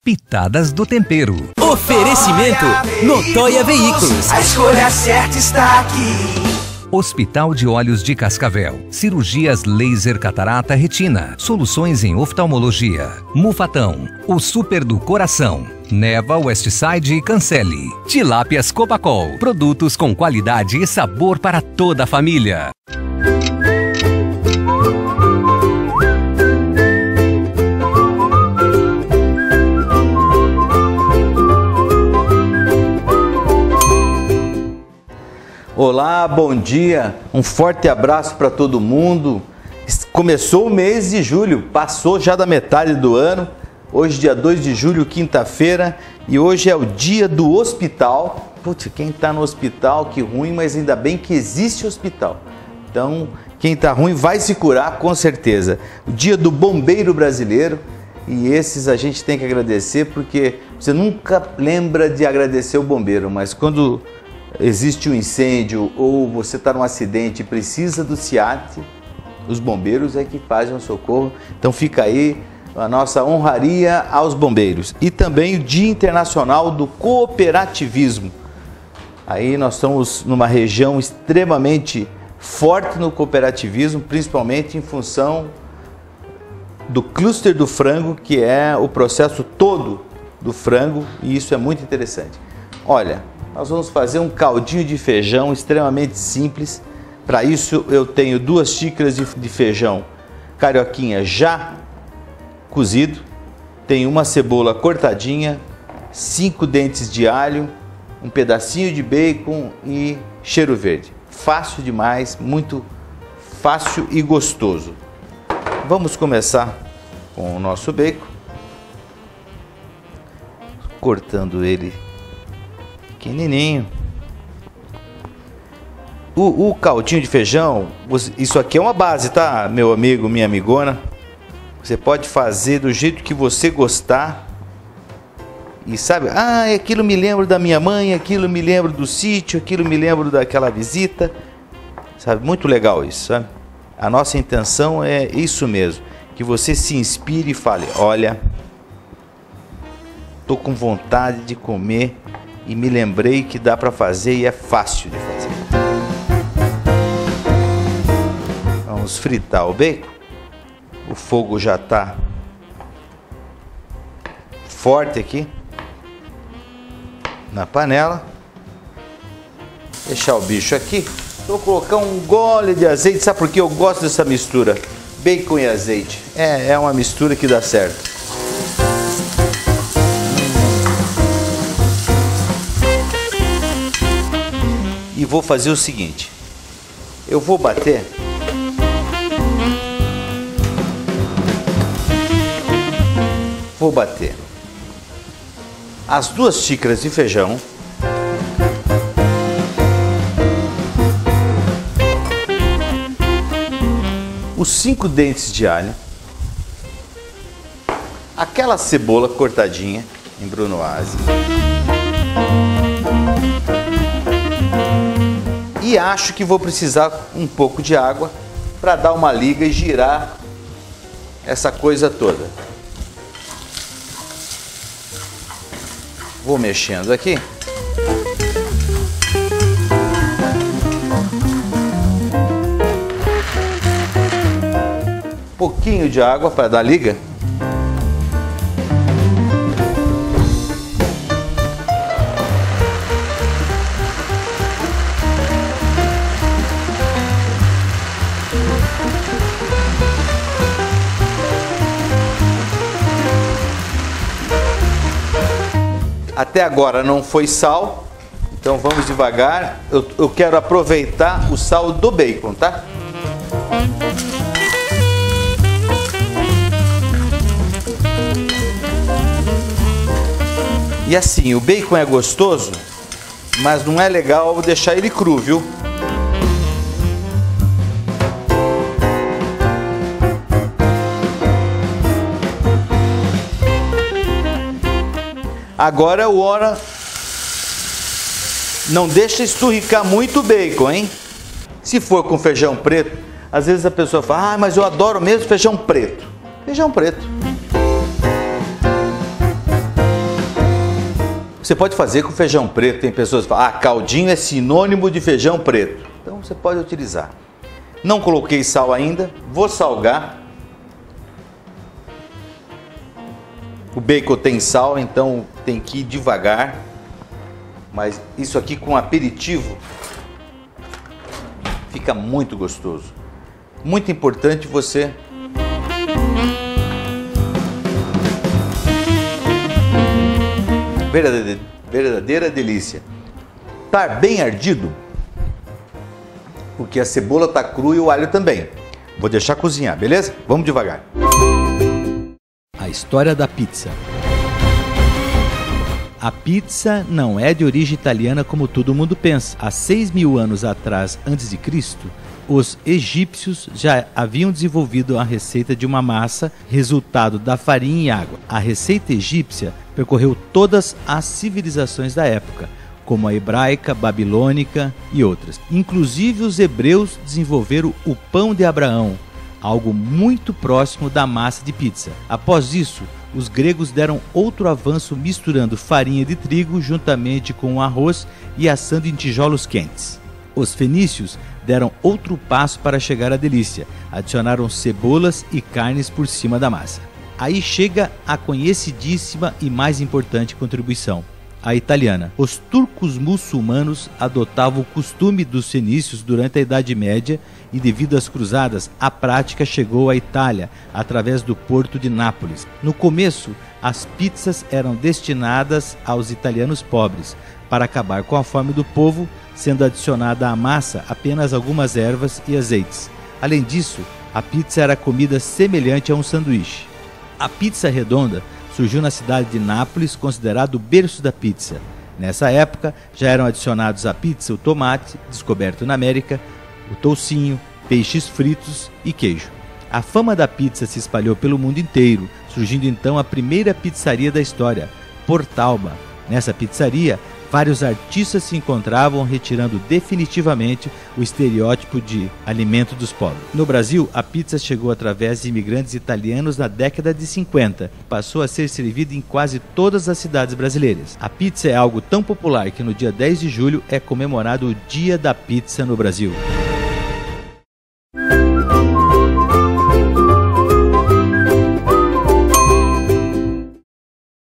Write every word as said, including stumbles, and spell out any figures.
Pitadas do Tempero. Oferecimento Notóia Veículos. A escolha certa está aqui. Hospital de Olhos de Cascavel. Cirurgias laser, catarata, retina. Soluções em oftalmologia. Mufatão. O Super do Coração. Neva, Westside e Cancele. Tilápias Copacol. Produtos com qualidade e sabor para toda a família. Olá, bom dia, um forte abraço para todo mundo. Começou o mês de julho, passou já da metade do ano. Hoje, dia dois de julho, quinta-feira, e hoje é o dia do hospital. Putz, quem está no hospital, que ruim, mas ainda bem que existe hospital. Então, quem está ruim vai se curar, com certeza. O dia do bombeiro brasileiro, e esses a gente tem que agradecer, porque você nunca lembra de agradecer o bombeiro, mas quando existe um incêndio ou você está num acidente e precisa do SEAT, os bombeiros é que fazem o socorro. Então fica aí a nossa honraria aos bombeiros. E também o Dia Internacional do Cooperativismo. Aí nós estamos numa região extremamente forte no cooperativismo, principalmente em função do cluster do frango, que é o processo todo do frango, e isso é muito interessante. Olha, nós vamos fazer um caldinho de feijão extremamente simples. Para isso eu tenho duas xícaras de feijão carioquinha já cozido, tenho uma cebola cortadinha, cinco dentes de alho, um pedacinho de bacon e cheiro verde. Fácil demais, muito fácil e gostoso. Vamos começar com o nosso bacon, cortando ele pequenininho. O, o caldinho de feijão, isso aqui é uma base, tá, meu amigo, minha amigona? Você pode fazer do jeito que você gostar. E sabe, ah, aquilo me lembra da minha mãe, aquilo me lembra do sítio, aquilo me lembra daquela visita. Sabe, muito legal isso, sabe? A nossa intenção é isso mesmo, que você se inspire e fale, olha, tô com vontade de comer e me lembrei que dá para fazer e é fácil de fazer. Vamos fritar o bacon. O fogo já está forte aqui na panela. Deixar o bicho aqui. Vou colocar um gole de azeite. Sabe por que eu gosto dessa mistura? Bacon e azeite. É, é uma mistura que dá certo. E vou fazer o seguinte, eu vou bater vou bater as duas xícaras de feijão, os cinco dentes de alho, aquela cebola cortadinha em brunoise, e acho que vou precisar um pouco de água para dar uma liga e girar essa coisa toda. Vou mexendo aqui. Um pouquinho de água para dar liga. Até agora não foi sal, então vamos devagar. Eu, eu quero aproveitar o sal do bacon, tá? E assim, o bacon é gostoso, mas não é legal deixar ele cru, viu? Agora é a hora, não deixa esturricar muito o bacon, hein? Se for com feijão preto, às vezes a pessoa fala, ah, mas eu adoro mesmo feijão preto. Feijão preto. Você pode fazer com feijão preto. Tem pessoas que falam, ah, caldinho é sinônimo de feijão preto. Então você pode utilizar. Não coloquei sal ainda, vou salgar. O bacon tem sal, então tem que ir devagar. Mas isso aqui com aperitivo fica muito gostoso. Muito importante você verdadeira, verdadeira delícia. Tá bem ardido, porque a cebola tá crua e o alho também. Vou deixar cozinhar, beleza? Vamos devagar. A história da pizza. A pizza não é de origem italiana como todo mundo pensa. Há seis mil anos atrás, antes de Cristo, os egípcios já haviam desenvolvido a receita de uma massa resultado da farinha e água. A receita egípcia percorreu todas as civilizações da época, como a hebraica, babilônica e outras. Inclusive os hebreus desenvolveram o pão de Abraão, algo muito próximo da massa de pizza. Após isso, os gregos deram outro avanço misturando farinha de trigo juntamente com o arroz e assando em tijolos quentes. Os fenícios deram outro passo para chegar à delícia, adicionaram cebolas e carnes por cima da massa. Aí chega a conhecidíssima e mais importante contribuição, a italiana. Os turcos muçulmanos adotavam o costume dos fenícios durante a Idade Média e, devido às cruzadas, a prática chegou à Itália através do porto de Nápoles. No começo, as pizzas eram destinadas aos italianos pobres, para acabar com a fome do povo, sendo adicionada à massa apenas algumas ervas e azeites. Além disso, a pizza era comida semelhante a um sanduíche. A pizza redonda surgiu na cidade de Nápoles, considerado o berço da pizza. Nessa época, já eram adicionados à pizza o tomate, descoberto na América, o toucinho, peixes fritos e queijo. A fama da pizza se espalhou pelo mundo inteiro, surgindo então a primeira pizzaria da história, Portalba. Nessa pizzaria, vários artistas se encontravam, retirando definitivamente o estereótipo de alimento dos pobres. No Brasil, a pizza chegou através de imigrantes italianos na década de cinquenta e passou a ser servida em quase todas as cidades brasileiras. A pizza é algo tão popular que no dia dez de julho é comemorado o Dia da Pizza no Brasil.